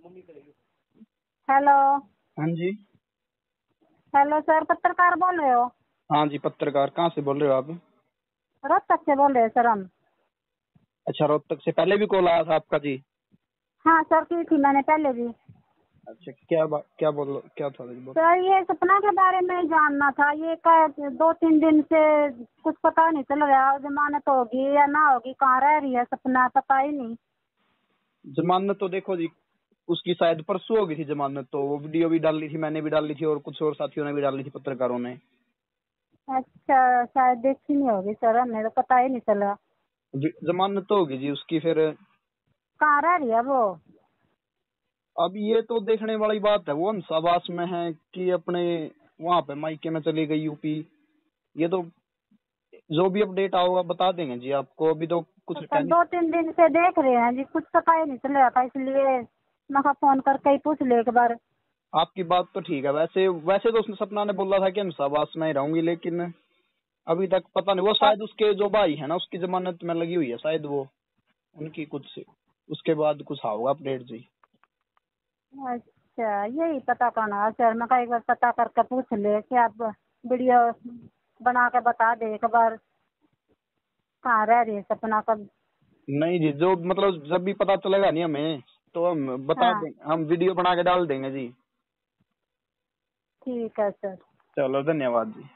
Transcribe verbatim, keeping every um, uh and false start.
Hello. हाँ जी। Hello sir, पत्रकार बोल रहे हो? हाँ जी, पत्रकार। कहाँ से बोल रहे हो आप? रोहतक से बोल रहे हैं सर हम। अच्छा, रोहतक से। पहले भी कॉल आया था आपका जी? हाँ सर, की थी मैंने पहले भी। अच्छा, क्या बात, क्या बोल क्या था जी? बोल। सर ये सपना के बारे में जानना था। ये का दो तीन दिन से कुछ पता नहीं चल रहा, जमानत होगी या ना होगी, कहाँ रह रही है सपना, पता ही नहीं। जमानत तो देखो जी, उसकी शायद परसों हो गई थी जमानत। तो वो वीडियो भी डाल ली थी, मैंने भी डाल ली थी और कुछ और साथियों ने भी डाल ली थी, पत्रकारों ने। अच्छा, शायद देखी नहीं होगी सर, हमें तो पता ही नहीं चला। जी, जमानत तो होगी जी उसकी। फिर कहाँ रह रही है वो? अब ये तो देखने वाली बात है, वो हंसावास में है कि अपने वहां पे मायके में चली गई यूपी। ये तो जो भी अपडेट आओगा बता देंगे जी आपको। अभी तो कुछ तो सर टेंशन। दो तीन दिन से देख रहे हैं जी, कुछ पता ही नहीं चल रहा था, इसलिए मैं कहा फोन करके ही पूछ ले एक बार। आपकी बात तो ठीक है। वैसे वैसे तो उसने सपना ने बोला था कि हम हंसावास में ही रहूंगी, लेकिन अभी तक पता नहीं। वो शायद उसके जो भाई है ना, उसकी जमानत में लगी हुई है शायद, वो उनकी कुछ उसके बाद कुछ होगा अपडेट जी। अच्छा, यही पता करना है सर। मैं कहा एक बार पता करके पूछ ले कि आप वीडियो बना के बता दे एक बार, कहाँ रह रही है सपना कब। नहीं जी, जो मतलब जब भी पता चलेगा नहीं हमें तो हम बता हाँ देंगे, हम वीडियो बना के डाल देंगे जी। ठीक है सर। चलो, धन्यवाद जी।